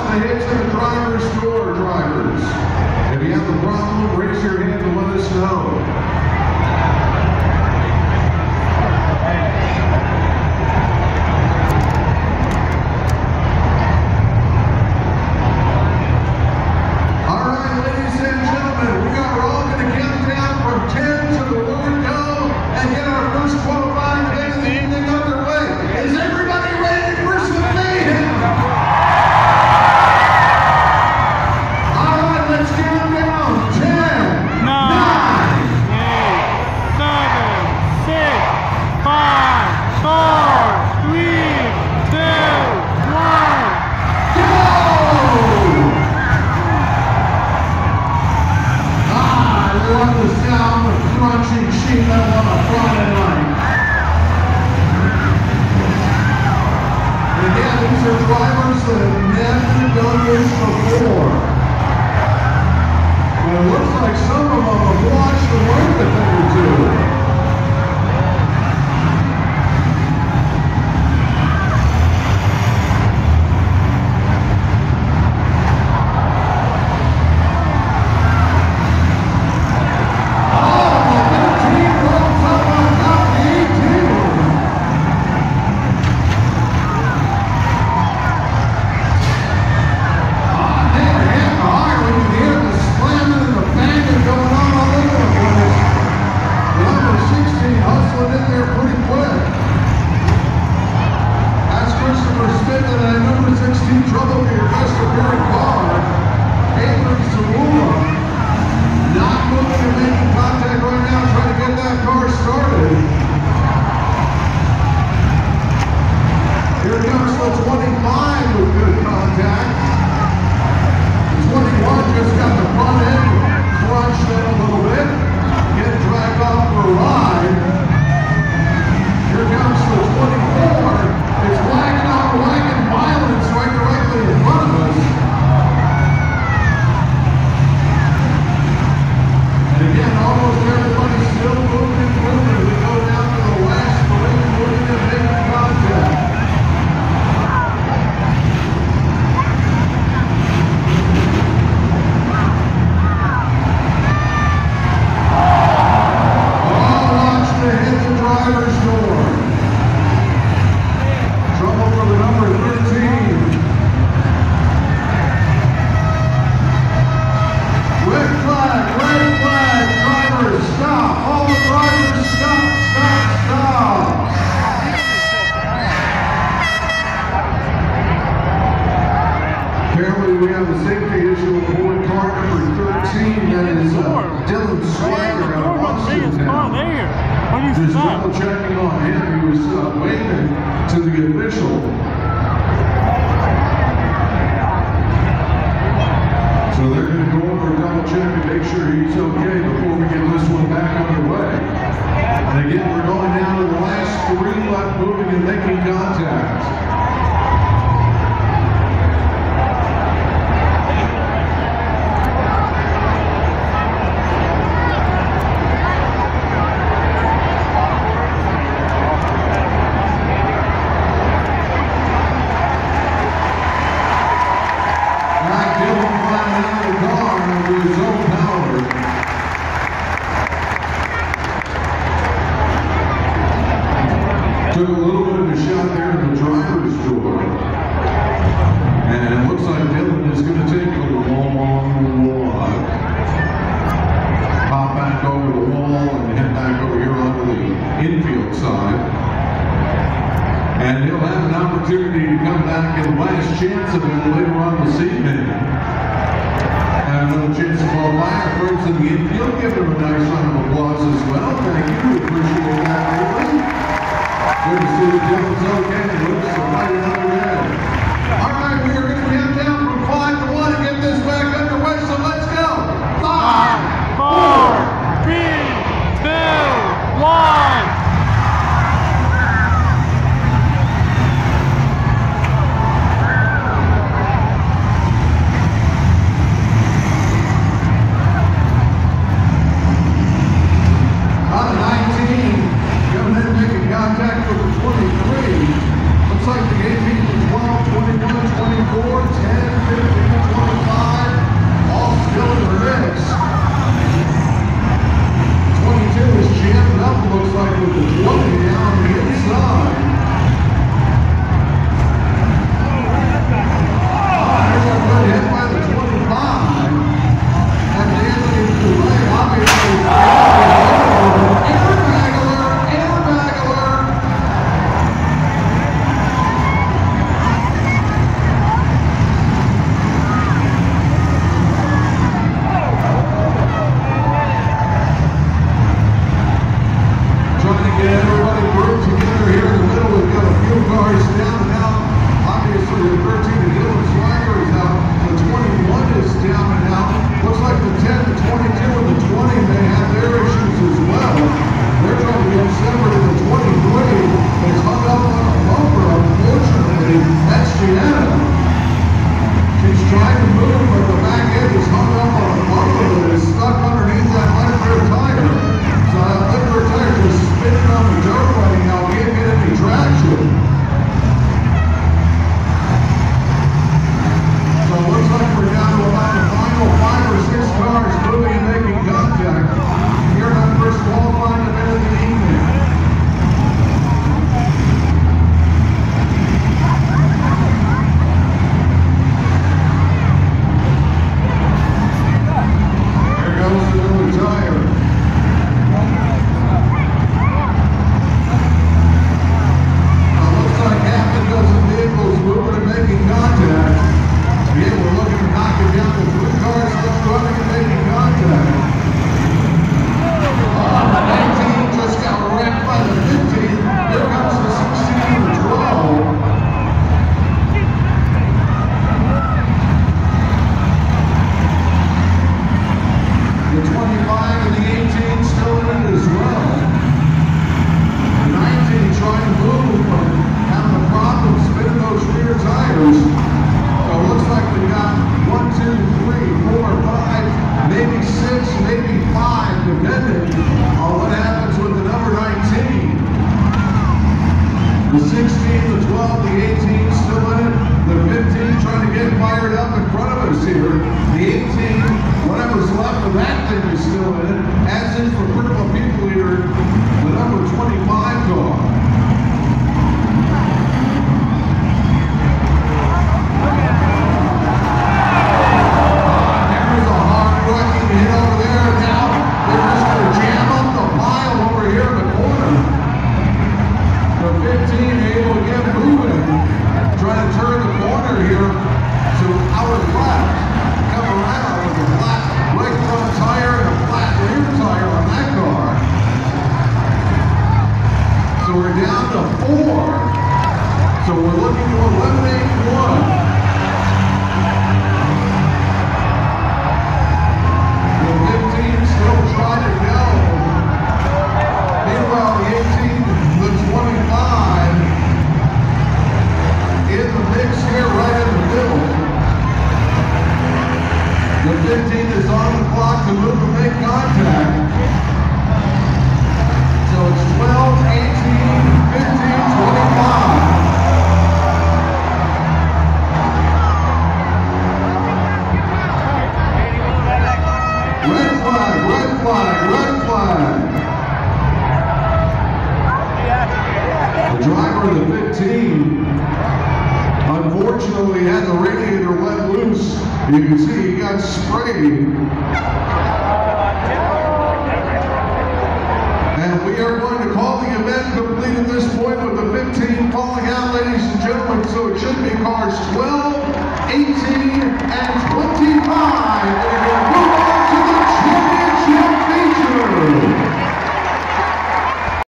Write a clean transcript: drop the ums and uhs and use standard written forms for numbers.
the hits in the driver's door, drivers. If you have a problem, raise your hand and let us know. Drivers that have never done this before. But it looks like some of them have watched and learned a thing or two. We have a safety issue with board car number 13. That is Dylan Swagger out of Boston. Just double checking on him. He was waving to the official. So they're going to go over and double check and make sure he's okay before we get this one back underway. And again, we're going down to the last 3 left moving and making contact. Took a little bit of a shot there to the driver's door. And it looks like Dylan is going to take a long walk. Pop back over the wall and head back over here onto the infield side. And he'll have an opportunity to come back in the last chance of him later on this evening. Have another chance to fall by our friends in the infield. Give them a nice round of applause as well. Thank you. We appreciate that, everybody. Good to see the Dylan's okay. Looks right another red. All right, we are going to count down from 5 to 1 and get this back underway, so let's go. 5, 4, 3, 2, 1. Contact with the 23. Looks like the AP She's trying to move, but the back end is hung up on a bumper that is stuck underneath that left rear tire. So that left rear tire just spinning on the dirt right now, can't get any traction. So it looks like we're down to about the final 5 or 6 cars moving and making contact here in that first qualifying event of the evening. The 16, the 12, the 18 still in it. The 15 trying to get fired up in front of us here. The 18, whatever's left of that thing is still in it. As is for critical people leader, the number 25 car. There's a hard wrecking hit over there. Now they're just going to jam up the pile over here in the corner. The 15 able to get moving, trying to turn the corner here to our left. Come around with a flat right front tire and a flat rear tire on that car. So we're down to 4. So we're looking to eliminate 1. The 15 still trying to go. Meanwhile, the 18, the 25, in the mix here, right in the middle. The 15 is on the clock to move and make contact. So it's 12, 18, 15, 25. Red flag, red flag, red flag. The driver of the 15 unfortunately had the radiator let loose. You can see he got sprayed